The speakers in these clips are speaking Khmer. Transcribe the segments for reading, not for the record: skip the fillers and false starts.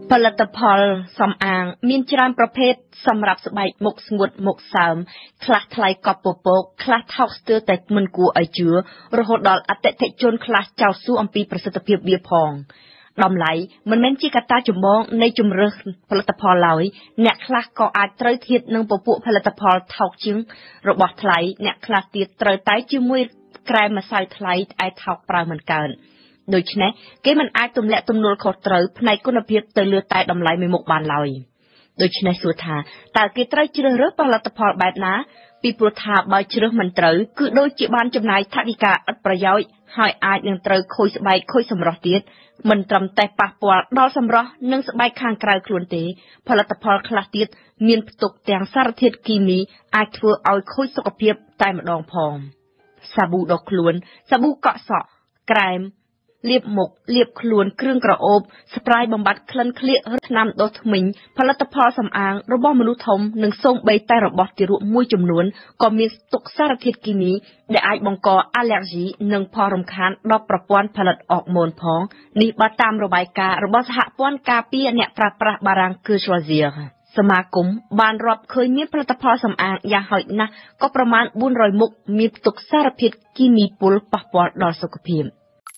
ផលិតផលសំអាងមានច្រើនប្រភេទសម្រាប់ស្បែកមុខស្ងួតមុខសើមខ្លះថ្លៃកប់ពពកខ្លះថោកស្ទើរតែមិនគួរឲ្យជឿរហូតដល់អតិថិជនខ្លះចោទសួរអំពីប្រសិទ្ធភាពវាផងតម្លៃមិនមែនជាកត្តាចម្បងនៃជំរើសផលិតផលឡើយអ្នកខ្លះក៏អាចត្រូវធៀបនឹងពពួកផលិតផលថោកជាងរបស់ថ្លៃអ្នកខ្លះទៀតត្រូវតែជាមួយក្រែមម្សៅថ្លៃឯថោកប្រើមិនកើនដូច្នេះគេមិនអាចទម្លាក់ទំនួលខុសត្រូវផ្នែកគុណភាពទៅលើតែតម្លៃមួយមុខបានឡើយដូច្នេះសួរថាតើគេត្រូវជ្រើសរើសផលិតផលបែបណាពីព្រោះថាបើជ្រើសមិនត្រូវគឺដូចជាបានចំណាយថវិកាឥតប្រយោជន៍ហើយអាចនឹងត្រូវខូចស្បែកខូចសម្រស់ទៀតមិនត្រឹមតែប៉ះពាល់ដល់សម្រស់និងស្បែកខាងក្រៅខ្លួនទេផលិតផលខ្លះទៀតមានផ្ទុកទាំងសារធាតុគីមីអាចធ្វើឲ្យខូចសុខភាពតែម្ដងផងសាប៊ូដុសខ្លួនសាប៊ូកក់សក់ក្រែមលាបមុខលាបខ្លួនគ្រឿងក្រអូបស្ប្រាយបំបត្តិក្លិនក្លៀកឬថ្នាំដុសធ្មេញផលិតផលសម្អាងរបស់មនុស្សធំនិងសូម្បីតែរបស់ទារកមួយចំនួនក៏មានផ្ទុកសារធាតុគីមីដែលអាចបង្កអាឡែហ្ស៊ីនិងផលរំខានដល់ប្រព័ន្ធផលិតអរម៉ូនផងនេះបើតាមរបាយការណ៍របស់សហព័ន្ធការពារអ្នកប្រើប្រាស់បារាំងគឺស្វ៉ាហ្សៀសមាគមបានរាប់ឃើញមានផលិតផលសម្អាងយ៉ាងហោចណាស់ក៏ប្រមាណ400មុខមានផ្ទុកសារធាតុគីមីពុលប៉ះពាល់ដល់សុខភាព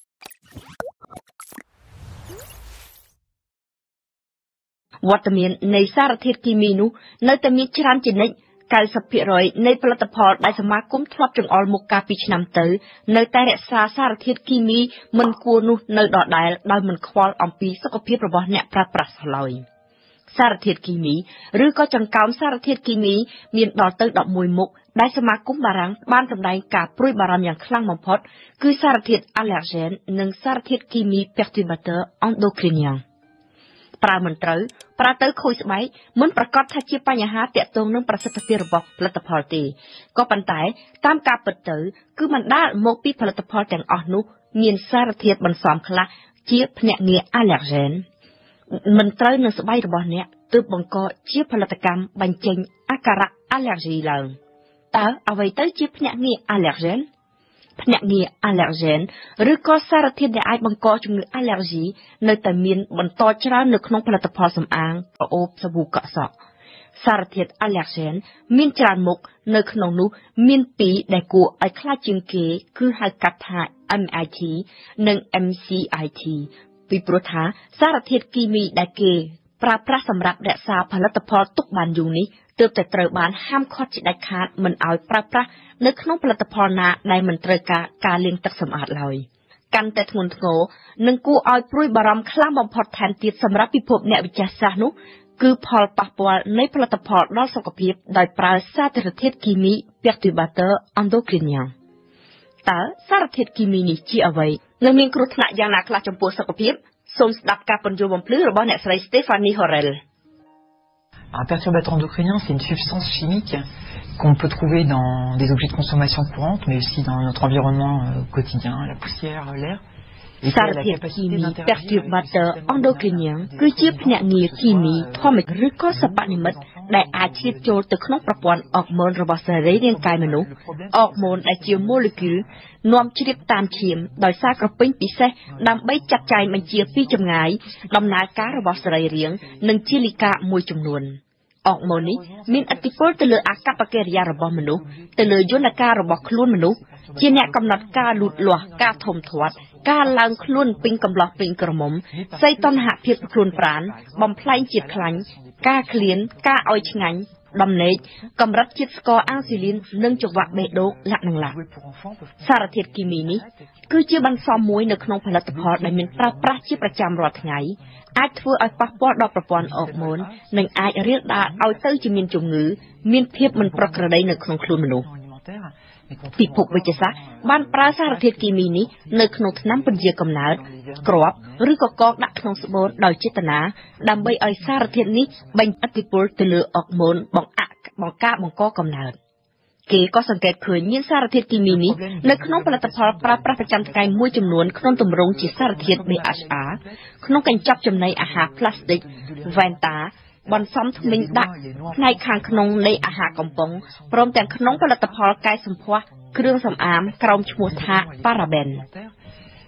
វត្តមាននៃសារធាតុគីមីនោះនៅតែមានច្រើនជានិច្ច 90% នៃផលិតផលដែលសមាគមធ្លាប់ចង្អុលមុខកាលពីឆ្នាំទៅនៅតែរក្សាសារធាតុគីមីមិនគួរនោះនៅដដែលដោយមិនខ្វល់អំពីសុខភាពរបស់អ្នកប្រើប្រាស់ឡើយសារធាតុគីមីឬក៏ចង្កោមសារធាតុគីមីមានដល់ទៅ11មុខដែលសមាគមបារាំងបានសម្ដែងការព្រួយបារម្ភយ៉ាងខ្លាំងបំផុតគឺសារធាតុអាឡែហ្សែននិងសារធាតុគីមី perturbateur endocrinien ប្រើមិនត្រូវប្រើទៅខូចស្បែកមិនប្រកាសថាជាបញ្ហាទាក់ទងនឹងប្រសិទ្ធភាពរបស់ផលិតផលទេក៏ប៉ុន្តែតាមការពិតទៅគឺបណ្ដាលមកពីផលិតផលទាំងអស់នោះមានសារធាតុបន្សំខ្លះជាភ្នាក់ងារអាឡែហ្សែនមិនត្រូវនឹងស្បែករបស់អ្នកទើបបង្កជាផលិតកម្មបញ្ចេញអាការៈអាឡែហ្ស៊ីឡើងតើអ្វីទៅជាភ្នាក់ងារអាឡែហ្សែនភ្នាក់ងារអាឡែហ្សែនឬក៏សារធាតុដែលអាចបង្កជំងឺអាឡែហ្ស៊ីនៅតែមានបន្តច្រើននៅក្នុងផលិតផលសម្អាងក្រអូបសាប៊ូកក់សក់សារធាតុអាឡែហ្សែនមានច្រើនមុខនៅក្នុងនោះមាន2ដែលគួរឲ្យខ្លាចជាងគេគឺហៅកាត់ថា MIT និង MCIT ពីព្រោះថាសារធាតុគីមីដែលគេប្រើប្រាស់សម្រាប់រក្សាផលិតផលទុកបានយូរនេះទើបតែត្រូវបានហាមឃាត់ជាដាច់ខាតមិនឲ្យប្រើប្រាស់នៅក្នុងផលិតផលណាដែលមិនត្រូវការលាងទឹកសម្អាតឡើយកាន់តែធ្ងន់ធ្ងរនិងគួរឲ្យព្រួយបារម្ភខ្លាំងបំផុតថែមទៀតសម្រាប់ពិភពអ្នកវិទ្យាសាស្ត្រនោះគឺផលប៉ះពាល់នៃផលិតផលដល់សុខភាពដោយប្រើសារធាតុគីមី perturbateur endocrinien តើសារធាតុគីមីនេះជាអ្វីនិងមានគ្រោះថ្នាក់យ៉ាងណាខ្លះចំពោះសុខភាពសូមស្ដាប់ការពន្យល់បំភ្លឺរបស់អ្នកស្រី Stéphanie Horel Un perturbateur endocrinien, c'est une substance chimique qu'on peut trouver dans des objets de consommation courante, mais aussi dans notre environnement quotidien, la poussière, l'air. សារធាតុគីមី perturbateur endocrinien គឺជាភ្នាក់ងារគីមីធម្មជាតិឬក៏សិប្បនិម្មិតដែលអាចជ្រៀតចូលទៅក្នុងប្រព័ន្ធអរម៉ូនរបស់សរីរាង្គកាយមនុស្សអរម៉ូនដែលជាម៉ូលេគុលនាំជ្រាបតាមឈាមដោយសារក្រពេញពិសេសដើម្បីចាត់ចែងបញ្ជាពីចម្ងាយដំណើរការរបស់សរីរាង្គនិងជាលិកាមួយចំនួនអរម៉ូននេះមានឥទ្ធិពលទៅលើអាកប្បកិរិយារបស់មនុស្សទៅលើយន្តការរបស់ខ្លួនមនុស្សជាអ្នកកំណត់ការលូតលាស់ការធំធាត់ការឡើងខ្លួនពេញកំឡោះពេញក្រមុំសីតុណ្ហភាពខ្លួនប្រាណបំផ្លែងជាតិខ្លាញ់ការឃ្លានការឲ្យឆ្ងាញ់ដំណេកកម្រិតជាតិស្ករអាំងស៊ីលីននិងចង្វាក់បេះដូងលក្ខណៈសារធាតុគីមីនេះគឺជាបន្សំមួយនៅក្នុងផលិតផលដែលមានប្រើប្រាស់ជាប្រចាំរាល់ថ្ងៃអាចធ្វើឲ្យប៉ះពាល់ដល់ប្រព័ន្ធអរម៉ូននិងអាចរាលដាលឲ្យទៅជាមានជំងឺមានភាពមិនប្រក្រតីនៅក្នុងខ្លួនមនុស្សពិភពវិទ្យាសាស្ត្របានប្រើសារធាតុគីមីនេះនៅក្នុងថ្នាំពន្យាកំណើតគ្រាប់ឬក៏កងដាក់ក្នុងស្បូនដោយចេតនាដើម្បីឲ្យសារធាតុនេះបញ្ចេញឥទ្ធិពលទៅលើអរម៉ូនបង្កកំណើតគេក៏សង្កេតឃើញមានសារធាតុគីមីនេះនៅក្នុងផលិតផលប្រើប្រាស់ប្រចាំថ្ងៃមួយចំនួនក្នុងទម្រង់ជាសារធាតុ BHA ក្នុងកញ្ចប់ចំណីអាហារផ្លាស្ទិក Ventaបន្សំធ្មេញដាក់ផ្នែកខាងក្នុងនៃអាហារកំប៉ុងព្រមទាំងក្នុងផលិតផលកែសម្ផស្សគ្រឿងសម្អាងក្រោមឈ្មោះថា Paraben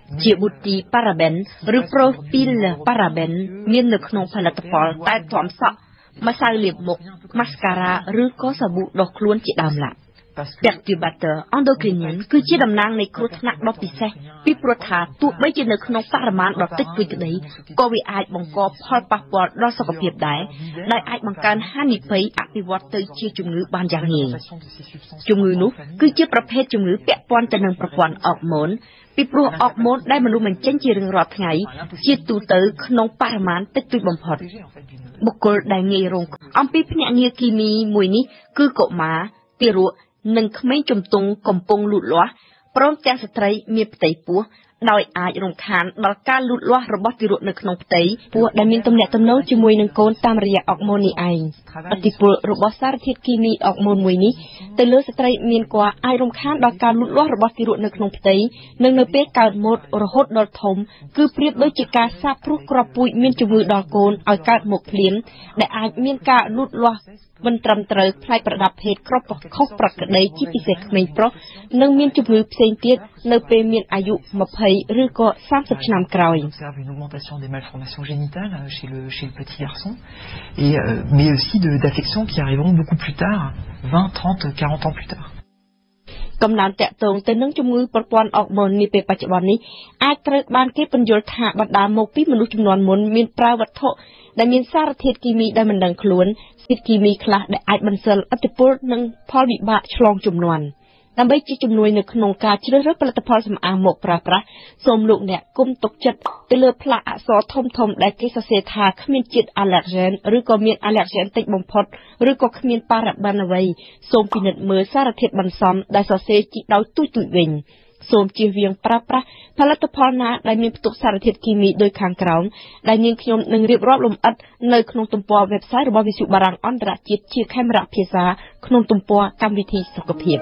ជាប៊ូទីប៉ារ៉ាបេនឬប្រូហ្វីលប៉ារ៉ាបេនមាននៅក្នុងផលិតផលតែផ្ទាំសក់ម្សៅលាបមុខ mascara ឬក៏សាប៊ូដុសខ្លួនជាដើមឡា perturbateur endocrinien គឺជាតំណាងនៃគ្រោះថ្នាក់ដ៏ពិសេសពីព្រោះថាទោះបីជានៅក្នុងបរិមាណដ៏តិចតួចក្តីក៏វាអាចបង្កផលប៉ះពាល់ដល់សុខភាពដែរដែលអាចបង្កើនហានិភ័យអភិវឌ្ឍទៅជាជំងឺបានយ៉ាងងាយជំងឺនោះគឺជាប្រភេទជំងឺពាក់ព័ន្ធទៅនឹងប្រព័ន្ធអរម៉ូនពីព្រោះអរម៉ូនដែលមនុស្សបញ្ចេញជារៀងរាល់ថ្ងៃជាទូទៅក្នុងបរិមាណតិចតួចបំផុតបុគ្គលដែលងាយរងអំពីភ្នាក់ងារគីមីមួយនេះគឺកុមារទារកនិងក្មេងជំទង់កំពុងលូតលាស់ព្រមទាំងស្ត្រីមានផ្ទៃពោះដោយអាចរំខានដល់ការលូតលាស់របស់ទារកនៅក្នុងផ្ទៃពោះដែលមានទំនាក់ទំនងជាមួយនឹងកូនតាមរយៈអរម៉ូននេះឯងឥទ្ធិពលរបស់សារធាតុគីមីអរម៉ូនមួយនេះទៅលើស្ត្រីមានគួរអាចរំខានដល់ការលូតលាស់របស់ទារកនៅក្នុងផ្ទៃនិងនៅពេលកើតម៉ូដរហូតដល់ធំគឺប្រៀបដូចជាការសាបព្រោះគ្រាប់ពូជមានជំងឺដល់កូនឲ្យកើតមកភ្លាមដែលអាចមានការលូតលាស់មិនត្រឹមត្រូវផ្នែកប្រដាប់ភេទខុសប្រក្រតីជាពិសេសក្មេងប្រុសនិងមានជំងឺផ្សេងទៀតនៅពេលមានអាយុ20ឬក៏30ឆ្នាំក្រោយ une augmentation des malformations génitales chez le petit garçon et mais aussi d'affections qui arriveront beaucoup plus tard 20, 30, 40 ans plus tard កំណើនតាក់ទងទៅនឹងជំងឺប្រព័ន្ធអរម៉ូននេះពេលបច្ចុប្បន្ននេះអាចត្រូវបានគេពន្យល់ថាបណ្ដាលមកពីមនុស្សជំនាន់មុនមានប្រើវត្ថុដែលមានសារធាតុគីមីដែលមិនដឹងខ្លួនធាតុគីមីខ្លះដែលអាចបន្សល់ឥទ្ធិពលនិងផលវិបាកឆ្លងជំនាន់ដើម្បីជាជំនួយនៅក្នុងការជ្រើសរើសផលិតផលសម្អាងមកប្រើប្រាស់សូមលោកអ្នកគុំទុកចិត្តទៅលើផ្លាកអក្សរធំៗដែលគេសរសេរថាគ្មានជាតិអាឡែហ្សែនឬក៏មានអាឡែហ្សែនតិចបំផុតឬក៏គ្មានប៉ារ៉ាប៊ានអ្វីសូមពិនិត្យមើលសារធាតុបន្សំដែលសរសេរជាដោយទូចៗវិញសូមជៀសវាងប្រើប្រាស់ផលិតផលណាដែលមានផ្ទុកសារធាតុគីមីដូចខាងក្រោមដែលនាងខ្ញុំនឹងរៀបរាប់លម្អិតនៅក្នុងទំព័រ website របស់វិទ្យុបារាំងអន្តរជាតិជាខេមរៈភាសាក្នុងទំព័រកម្មវិធីសុខភាព